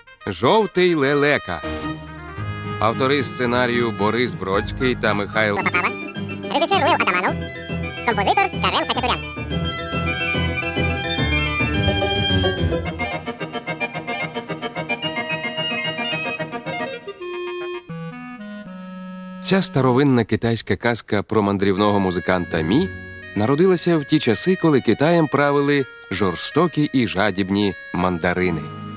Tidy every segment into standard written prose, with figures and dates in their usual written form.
Жовтий лелека. Автори сценарію Борис Бродський та Михайло. Режисер Лев Атаманов. Композитор Карел Хачатурян. Ця старовинна китайська казка про мандрівного музиканта Мі народилася в ті часи, коли Китаєм правили жорстокі і жадібні мандарини.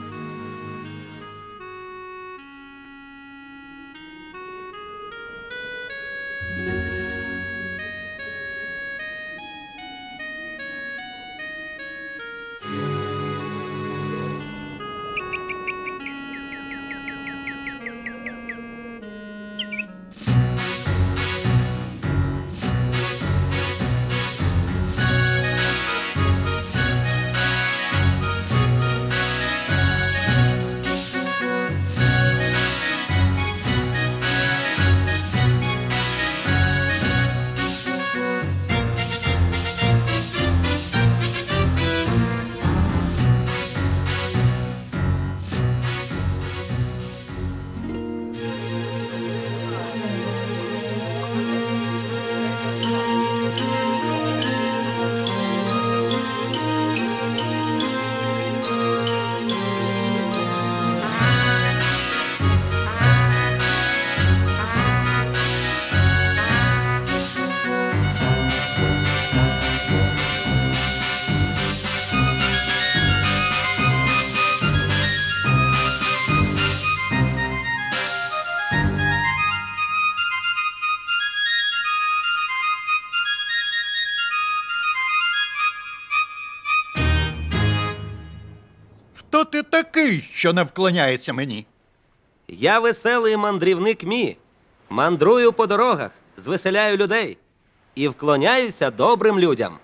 Хто ти такий, що не вклоняється мені? Я веселий мандрівник Мі. Мандрую по дорогах, звеселяю людей і вклоняюся добрим людям.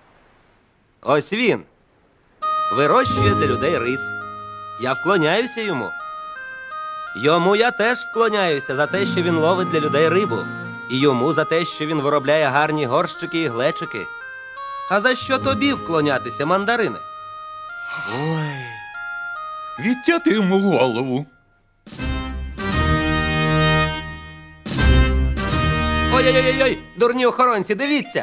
Ось він. Вирощує для людей рис. Я вклоняюся йому. Йому я теж вклоняюся за те, що він ловить для людей рибу. І йому за те, що він виробляє гарні горщики і глечики. А за що тобі вклонятися, мандарине? Ой, відтяти йому голову. Ой-ой-ой, дурні охоронці, дивіться!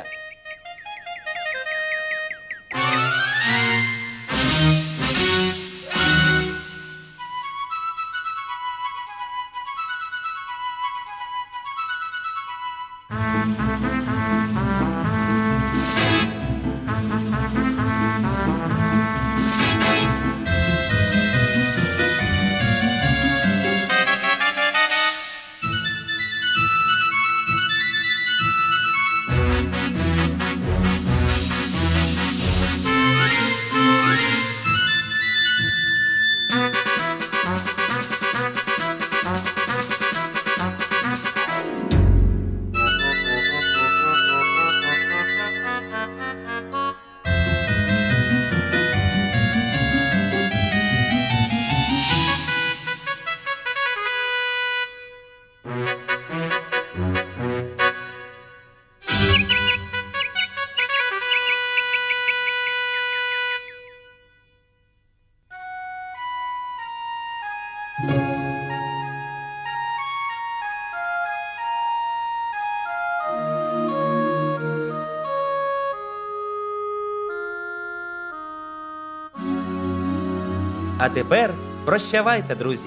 А тепер прощавайте, друзі.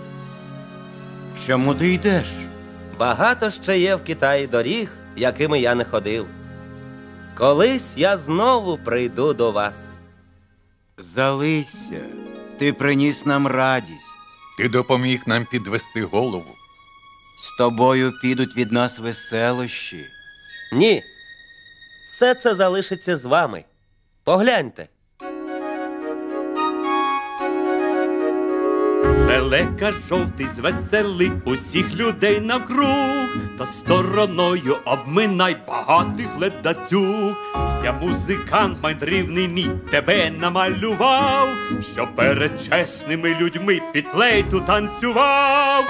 Чому ти йдеш? Багато ще є в Китаї доріг, якими я не ходив. Колись я знову прийду до вас. Залися, ти приніс нам радість. Ти допоміг нам підвести голову. З тобою підуть від нас веселощі. Ні, все це залишиться з вами. Погляньте. Лелека жовтий звесели усіх людей навкруг, та стороною обминай багатих глядацюг. Я музикант мандрівний мій, тебе намалював, що перед чесними людьми під флейту танцював.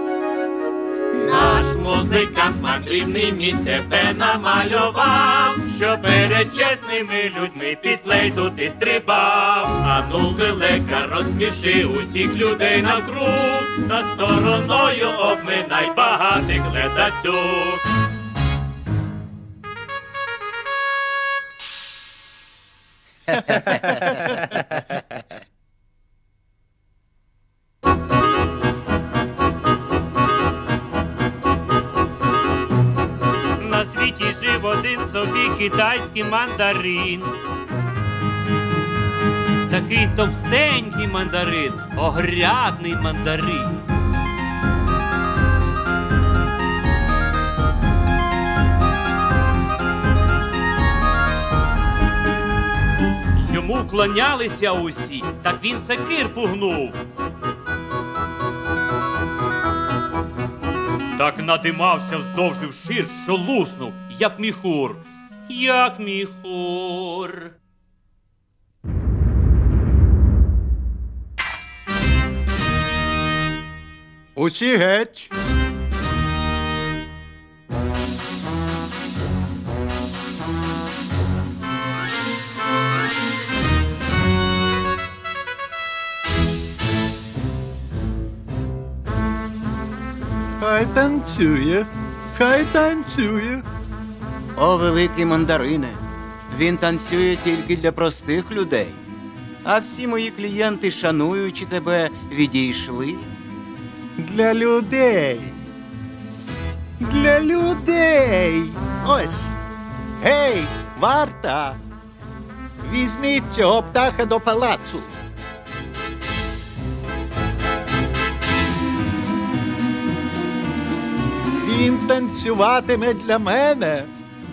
Наш музикант мандрівний мій тебе намалював, що перед чесними людьми під флейту ти стрибав. Ану, лелека, розсміши усіх людей навкруг, та стороною обминай багатих глядацюг. На світі жив один собі китайський мандарин. Такий товстенький мандарин, огрядний мандарин. Йому вклонялися усі, так він сокир пугнув. Так надимався вздовж і вшир, що луснув, як міхур. Як міхур. Усі геть. Хай танцює, хай танцює. О, великий мандарине, він танцює тільки для простих людей. А всі мої клієнти, шануючи тебе, відійшли. Для людей. Для людей. Ось. Гей, варта. Візьміть цього птаха до палацу. Він танцюватиме для мене.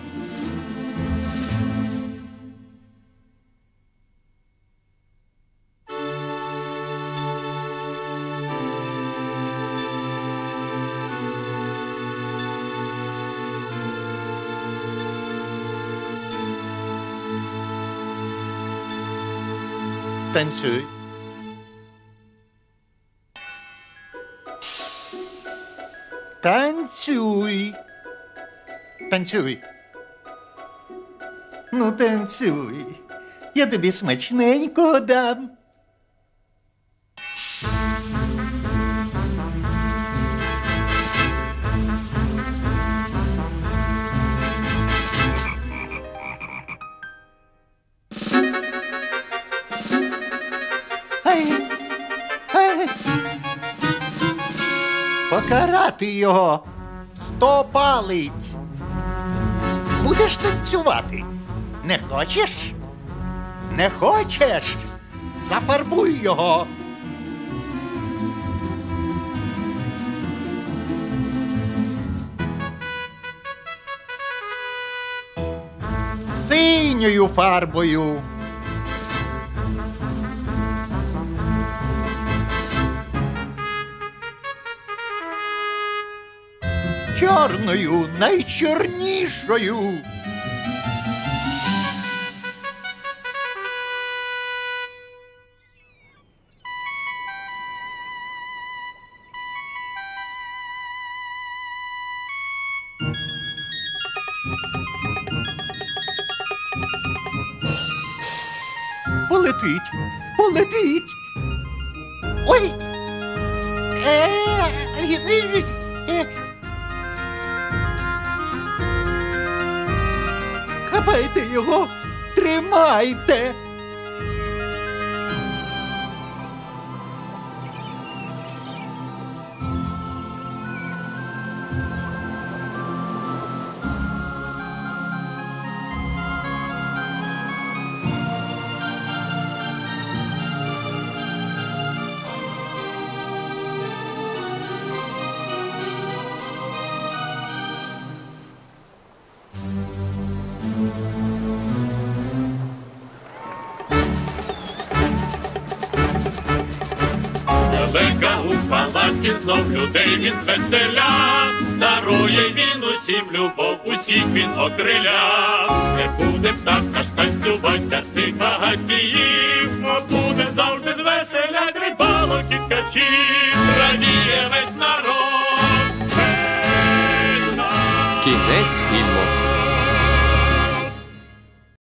Танцюй. Танцюй. Танцюй. Ну, танцюй. Я тобі смачненького дам. Покарати його 100 палиць. Будеш танцювати? Не хочеш? Не хочеш? Зафарбуй його. Синьою фарбою. Чорною, найчорнішою. Полетить, полетить. Ой! Хапайте його, тримайте. Лелека у палаці знов людей він звеселя, дарує він усім любов, усіх він окриляв. Не буде птаха ж танцювать для цих багатіїв, а буде завжди звеселять рибалок і ткачів. Радіє весь народ, весь народ. Кінець фільму.